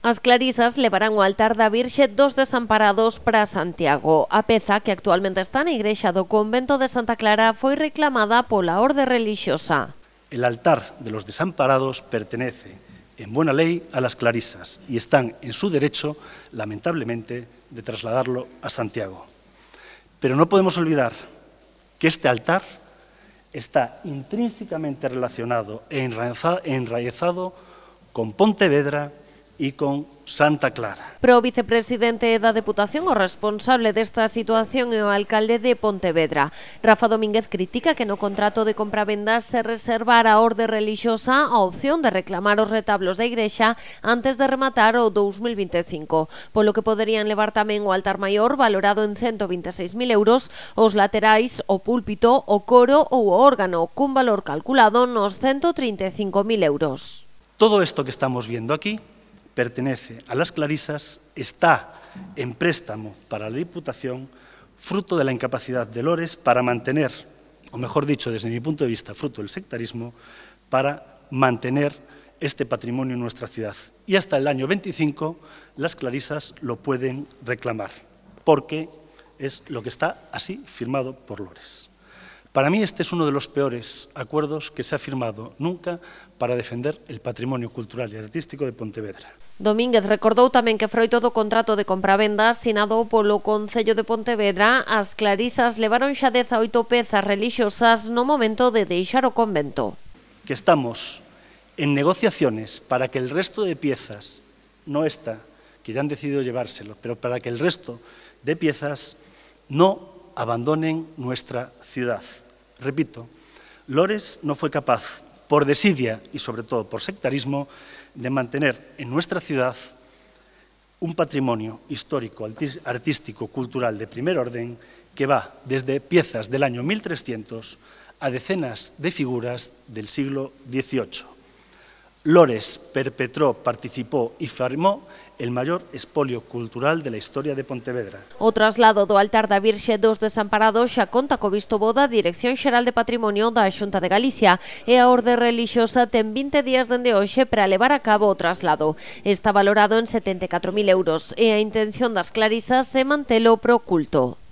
As Clarisas levarán o altar da Virxe dos Desamparados para Santiago. A peza, que actualmente está na igrexa do convento de Santa Clara, foi reclamada pola orde relixiosa. El altar de los desamparados pertenece, en buena ley, a las Clarisas y están en su derecho, lamentablemente, de trasladarlo a Santiago. Pero no podemos olvidar que este altar está intrínsecamente relacionado e enraizado con Pontevedra y con Santa Clara. Pro vicepresidente da Deputación, o responsable desta situación é o alcalde de Pontevedra. Rafa Domínguez critica que no contrato de compravenda se reservara a orde relixiosa a opción de reclamar os retablos da igrexa antes de rematar o 2025, polo que poderían levar tamén o altar maior valorado en 126.000 euros, os laterais, o púlpito, o coro ou o órgano, cun valor calculado nos 135.000 euros. Todo esto que estamos viendo aquí pertenece a las Clarisas, está en préstamo para la Diputación, fruto de la incapacidad de Lores para mantener, o mejor dicho, desde mi punto de vista, fruto del sectarismo, para mantener este patrimonio en nuestra ciudad. Y hasta el año 25 las Clarisas lo pueden reclamar, porque es lo que está así firmado por Lores. Para mí este es uno de los peores acuerdos que se ha firmado nunca para defender el patrimonio cultural y artístico de Pontevedra. Domínguez recordou tamén que froito do contrato de compravenda asinado polo Concello de Pontevedra, as Clarisas levaron xa 18 pezas relixiosas no momento de deixar o convento. Que estamos en negociaciones para que el resto de piezas, no esta, que ya han decidido llevárselo, pero para que el resto de piezas no abandonen nuestra ciudad. Repito, Lores no fue capaz, por desidia y sobre todo por sectarismo, de mantener en nuestra ciudad un patrimonio histórico, artístico, cultural de primer orden que va desde piezas del año 1300 a decenas de figuras del siglo XVIII. Lores perpetró, participó y firmó el mayor expolio cultural de la historia de Pontevedra. O traslado do altar da Virxe dos Desamparados xa conta co visto bo da Dirección Xeral de Patrimonio da Xunta de Galicia e a orde relixiosa ten 20 días dende hoxe para levar a cabo o traslado. Está valorado en 74.000 euros e a intención das Clarisas é mantelo pro culto.